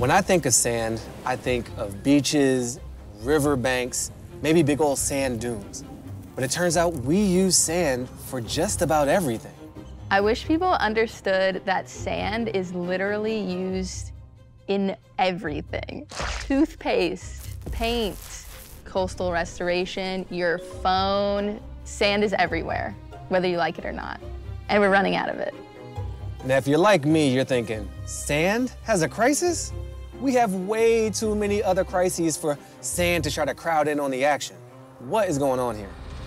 When I think of sand, I think of beaches, riverbanks, maybe big old sand dunes. But it turns out we use sand for just about everything. I wish people understood that sand is literally used in everything. Toothpaste, paint, coastal restoration, your phone. Sand is everywhere, whether you like it or not. And we're running out of it. Now, if you're like me, you're thinking, sand has a crisis? We have way too many other crises for sand to try to crowd in on the action. What is going on here?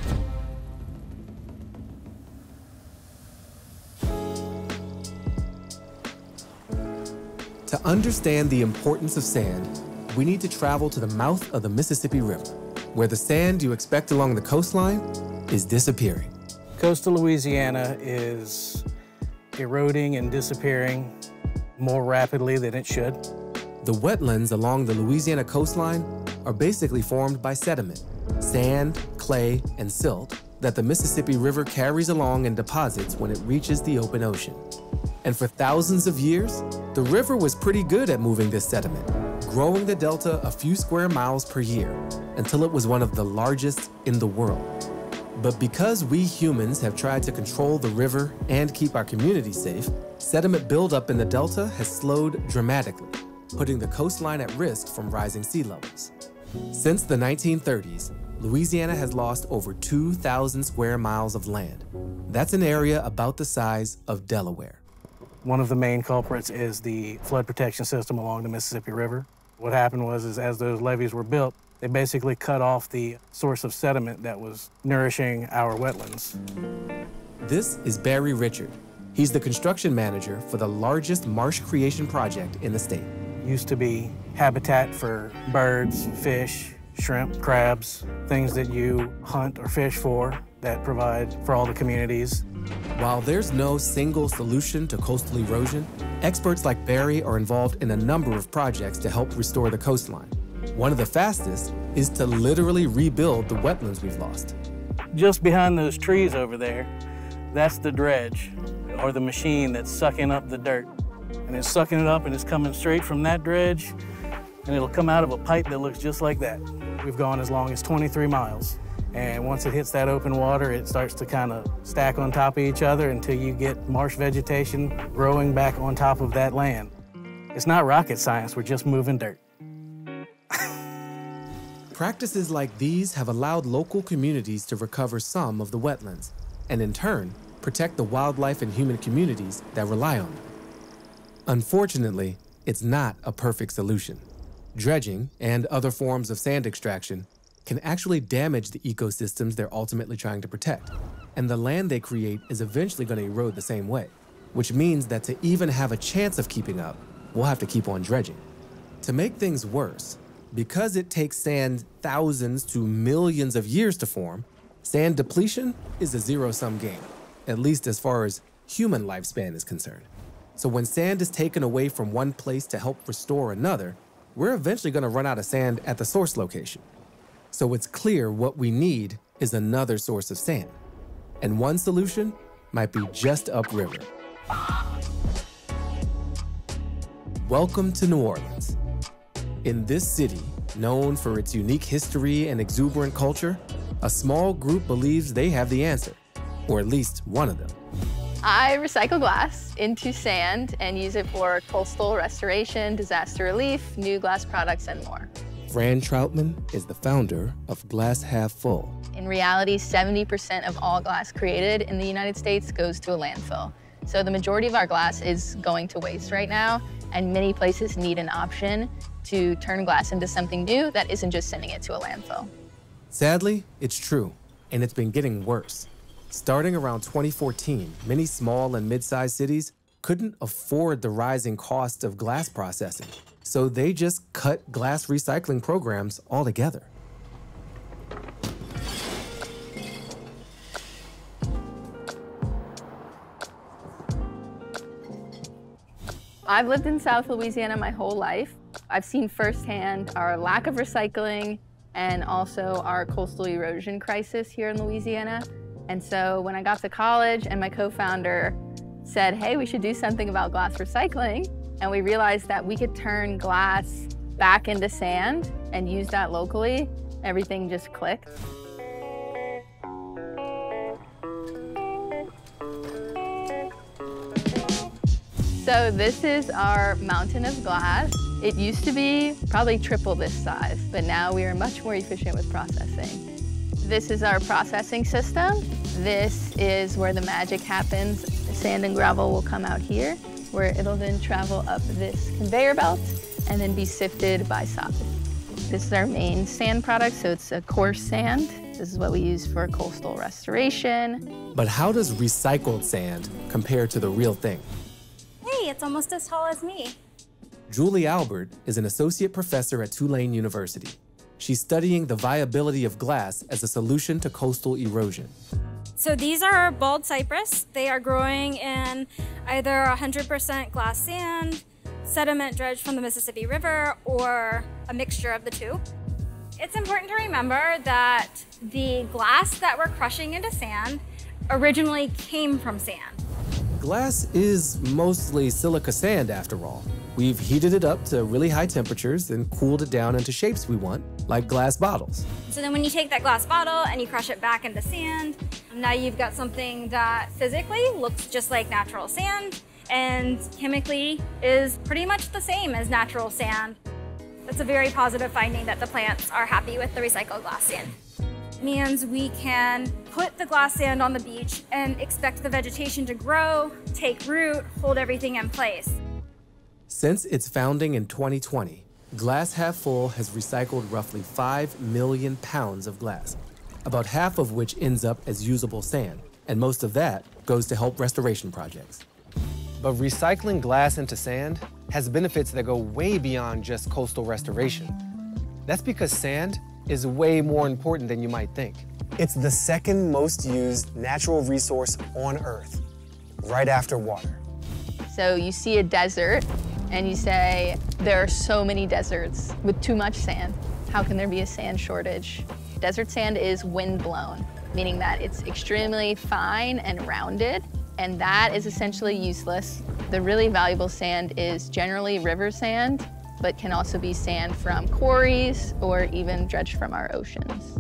To understand the importance of sand, we need to travel to the mouth of the Mississippi River, where the sand you expect along the coastline is disappearing. Coastal Louisiana is eroding and disappearing more rapidly than it should. The wetlands along the Louisiana coastline are basically formed by sediment, sand, clay, and silt that the Mississippi River carries along and deposits when it reaches the open ocean. And for thousands of years, the river was pretty good at moving this sediment, growing the delta a few square miles per year until it was one of the largest in the world. But because we humans have tried to control the river and keep our communities safe, sediment buildup in the delta has slowed dramatically, putting the coastline at risk from rising sea levels. Since the 1930s, Louisiana has lost over 2,000 square miles of land. That's an area about the size of Delaware. One of the main culprits is the flood protection system along the Mississippi River. What happened was as those levees were built, they basically cut off the source of sediment that was nourishing our wetlands. This is Barry Richard. He's the construction manager for the largest marsh creation project in the state. Used to be habitat for birds, fish, shrimp, crabs, things that you hunt or fish for that provide for all the communities. While there's no single solution to coastal erosion, experts like Barry are involved in a number of projects to help restore the coastline. One of the fastest is to literally rebuild the wetlands we've lost. Just behind those trees over there, that's the dredge, or the machine that's sucking up the dirt. And it's sucking it up and it's coming straight from that dredge, and it'll come out of a pipe that looks just like that. We've gone as long as 23 miles. And once it hits that open water, it starts to kind of stack on top of each other until you get marsh vegetation growing back on top of that land. It's not rocket science, we're just moving dirt. Practices like these have allowed local communities to recover some of the wetlands, and in turn, protect the wildlife and human communities that rely on them. Unfortunately, it's not a perfect solution. Dredging and other forms of sand extraction can actually damage the ecosystems they're ultimately trying to protect, and the land they create is eventually going to erode the same way, which means that to even have a chance of keeping up, we'll have to keep on dredging. To make things worse, because it takes sand thousands to millions of years to form, sand depletion is a zero-sum game, at least as far as human lifespan is concerned. So when sand is taken away from one place to help restore another, we're eventually going to run out of sand at the source location. So it's clear what we need is another source of sand. And one solution might be just upriver. Welcome to New Orleans. In this city, known for its unique history and exuberant culture, a small group believes they have the answer, or at least one of them. I recycle glass into sand and use it for coastal restoration, disaster relief, new glass products, and more. Fran Troutman is the founder of Glass Half Full. In reality, 70% of all glass created in the United States goes to a landfill. So the majority of our glass is going to waste right now, and many places need an option to turn glass into something new that isn't just sending it to a landfill. Sadly, it's true, and it's been getting worse. Starting around 2014, many small and mid-sized cities couldn't afford the rising cost of glass processing, so they just cut glass recycling programs altogether. I've lived in South Louisiana my whole life. I've seen firsthand our lack of recycling and also our coastal erosion crisis here in Louisiana. And so when I got to college and my co-founder said, hey, we should do something about glass recycling, and we realized that we could turn glass back into sand and use that locally. Everything just clicked. So this is our mountain of glass. It used to be probably triple this size, but now we are much more efficient with processing. This is our processing system. This is where the magic happens. The sand and gravel will come out here, where it'll then travel up this conveyor belt and then be sifted by size. This is our main sand product, so it's a coarse sand. This is what we use for coastal restoration. But how does recycled sand compare to the real thing? Hey, it's almost as tall as me. Julie Albert is an associate professor at Tulane University. She's studying the viability of glass as a solution to coastal erosion. So these are bald cypress. They are growing in either 100% glass sand, sediment dredged from the Mississippi River, or a mixture of the two. It's important to remember that the glass that we're crushing into sand originally came from sand. Glass is mostly silica sand after all. We've heated it up to really high temperatures and cooled it down into shapes we want, like glass bottles. So then when you take that glass bottle and you crush it back into sand, now you've got something that physically looks just like natural sand and chemically is pretty much the same as natural sand. That's a very positive finding that the plants are happy with the recycled glass sand. It means we can put the glass sand on the beach and expect the vegetation to grow, take root, hold everything in place. Since its founding in 2020, Glass Half Full has recycled roughly 5 million pounds of glass, about half of which ends up as usable sand, and most of that goes to help restoration projects. But recycling glass into sand has benefits that go way beyond just coastal restoration. That's because sand is way more important than you might think. It's the second most used natural resource on Earth, right after water. So you see a desert and you say, there are so many deserts with too much sand. How can there be a sand shortage? Desert sand is wind-blown, meaning that it's extremely fine and rounded, and that is essentially useless. The really valuable sand is generally river sand, but can also be sand from quarries or even dredged from our oceans.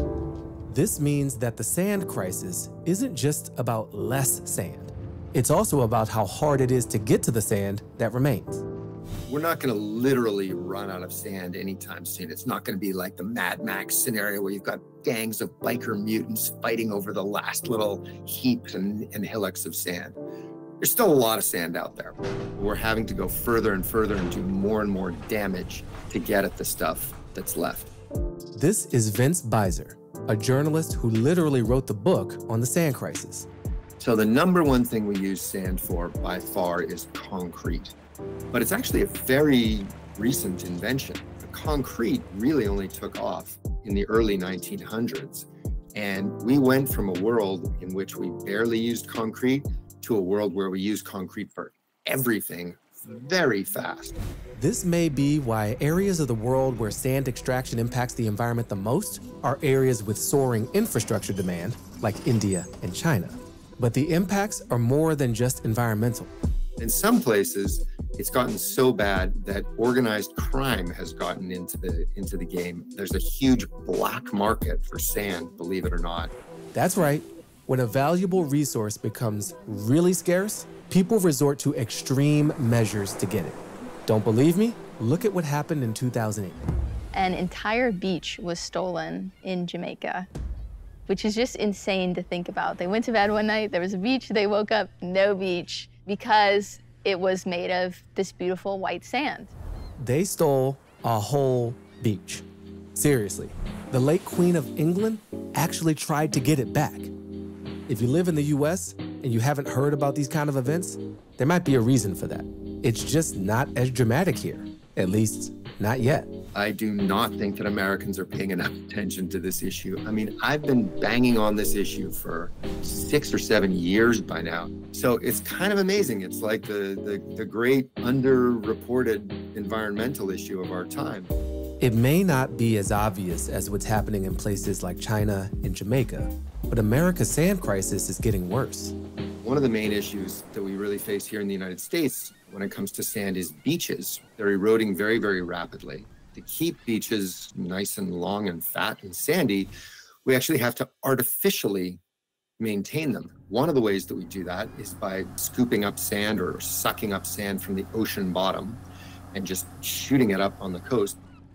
This means that the sand crisis isn't just about less sand. It's also about how hard it is to get to the sand that remains. We're not going to literally run out of sand anytime soon. It's not going to be like the Mad Max scenario where you've got gangs of biker mutants fighting over the last little heaps and hillocks of sand. There's still a lot of sand out there. We're having to go further and further and do more and more damage to get at the stuff that's left. This is Vince Beiser, a journalist who literally wrote the book on the sand crisis. So the number one thing we use sand for by far is concrete. But it's actually a very recent invention. Concrete really only took off in the early 1900s. And we went from a world in which we barely used concrete to a world where we use concrete for everything very fast. This may be why areas of the world where sand extraction impacts the environment the most are areas with soaring infrastructure demand, like India and China. But the impacts are more than just environmental. In some places, it's gotten so bad that organized crime has gotten into the game. There's a huge black market for sand, believe it or not. That's right. When a valuable resource becomes really scarce, people resort to extreme measures to get it. Don't believe me? Look at what happened in 2008. An entire beach was stolen in Jamaica, which is just insane to think about. They went to bed one night, there was a beach, they woke up, no beach, because it was made of this beautiful white sand. They stole a whole beach. Seriously, the late Queen of England actually tried to get it back. If you live in the US and you haven't heard about these kind of events, there might be a reason for that. It's just not as dramatic here, at least not yet. I do not think that Americans are paying enough attention to this issue. I mean, I've been banging on this issue for 6 or 7 years by now. So it's kind of amazing. It's like the great underreported environmental issue of our time. It may not be as obvious as what's happening in places like China and Jamaica, but America's sand crisis is getting worse. One of the main issues that we really face here in the United States when it comes to sand is beaches. They're eroding very, very rapidly. To keep beaches nice and long and fat and sandy, we actually have to artificially maintain them. One of the ways that we do that is by scooping up sand or sucking up sand from the ocean bottom and just shooting it up on the coast.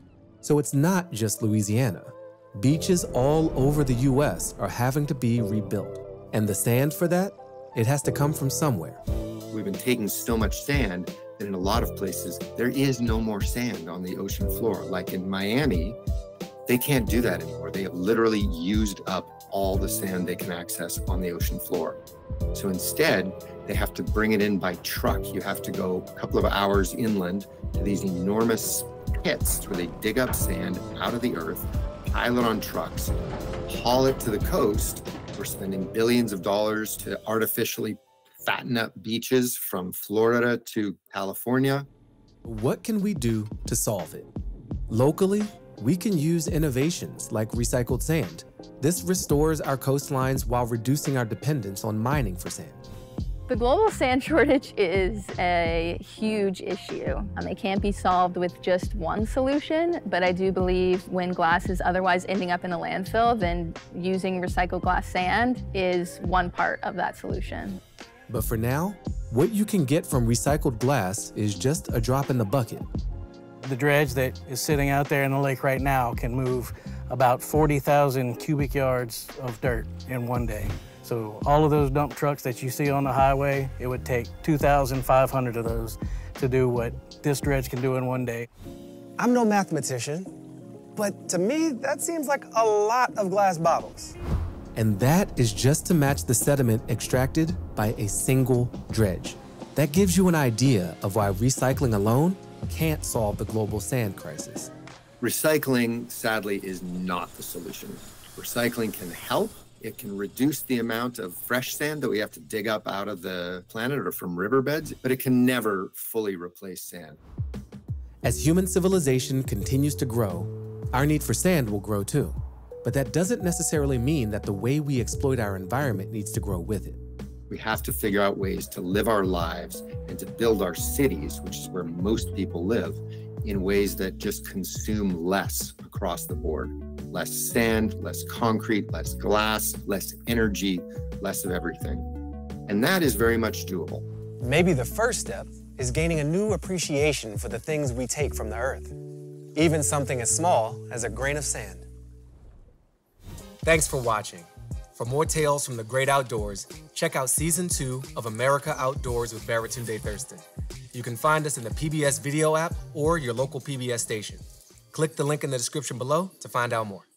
So it's not just Louisiana. Beaches all over the US are having to be rebuilt. And the sand for that, it has to come from somewhere. We've been taking so much sand that in a lot of places, there is no more sand on the ocean floor. Like in Miami, they can't do that anymore. They have literally used up all the sand they can access on the ocean floor. So instead, they have to bring it in by truck. You have to go a couple of hours inland to these enormous pits where they dig up sand out of the earth, pile it on trucks, haul it to the coast. We're spending billions of dollars to artificially fatten up beaches from Florida to California. What can we do to solve it? Locally, we can use innovations like recycled sand. This restores our coastlines while reducing our dependence on mining for sand. The global sand shortage is a huge issue. It can't be solved with just one solution, but I do believe when glass is otherwise ending up in a landfill, then using recycled glass sand is one part of that solution. But for now, what you can get from recycled glass is just a drop in the bucket. The dredge that is sitting out there in the lake right now can move about 40,000 cubic yards of dirt in one day. So all of those dump trucks that you see on the highway, it would take 2,500 of those to do what this dredge can do in one day. I'm no mathematician, but to me, that seems like a lot of glass bottles. And that is just to match the sediment extracted by a single dredge. That gives you an idea of why recycling alone can't solve the global sand crisis. Recycling, sadly, is not the solution. Recycling can help. It can reduce the amount of fresh sand that we have to dig up out of the planet or from riverbeds, but it can never fully replace sand. As human civilization continues to grow, our need for sand will grow too. But that doesn't necessarily mean that the way we exploit our environment needs to grow with it. We have to figure out ways to live our lives and to build our cities, which is where most people live, in ways that just consume less across the board. Less sand, less concrete, less glass, less energy, less of everything. And that is very much doable. Maybe the first step is gaining a new appreciation for the things we take from the earth, even something as small as a grain of sand. Thanks for watching. For more tales from the great outdoors, check out Season 2 of America Outdoors with Baratunde Thurston. You can find us in the PBS video app or your local PBS station. Click the link in the description below to find out more.